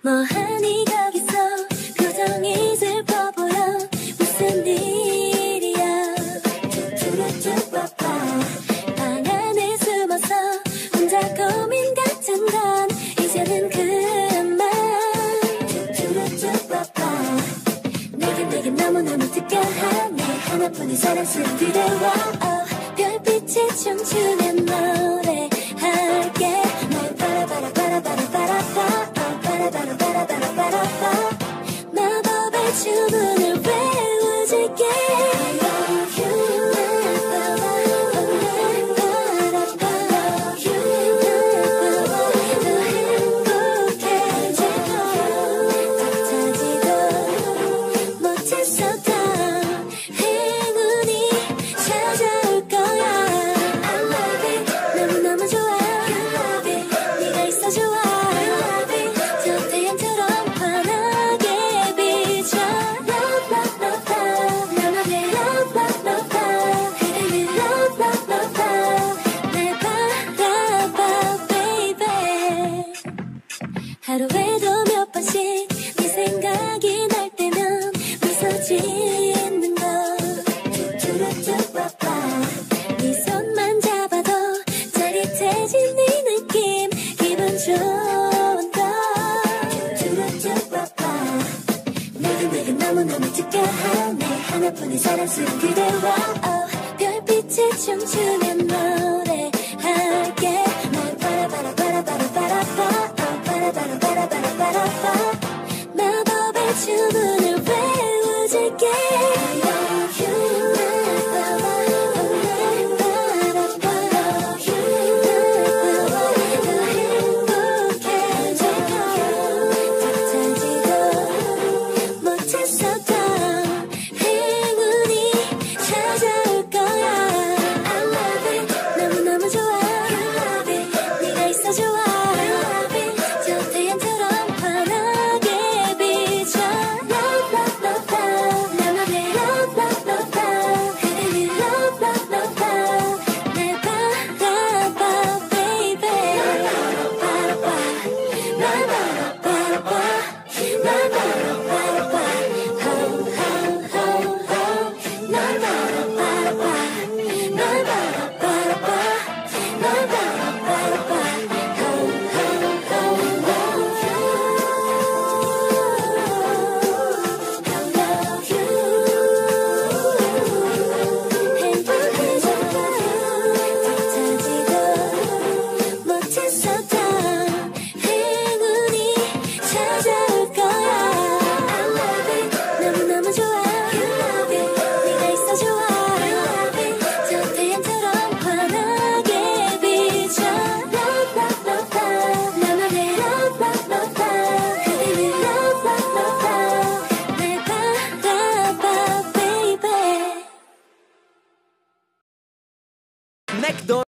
뭐하니 거기서 표정이 슬퍼 보여. 무슨 일이야. 쭈쭈쭈빠빠 방 안에 숨어서 혼자 고민 같은 건 이제는 그만. 쭈쭈쭈빠빠 내겐 너무너무 특별한 내 하나뿐인 사랑스러운 그대와 별빛이 춤추는 노래할게. 날 바라바라바라바라바라바 마법의 주문을 외워줄게. 하루에도 몇 번씩 네 생각이 날 때면 미소 짓는 거. 쭈쭈쭈빠빠 네 손만 잡아도 짜릿해진 네 느낌 기분 좋은 거. 쭈쭈쭈빠빠 내겐 너무너무 특별한 내 하나뿐인 사랑스러운 그대와 별빛이 춤추는 노래할게. 날 바라바라바라바라바라바 마법의 주문을 외워줄게.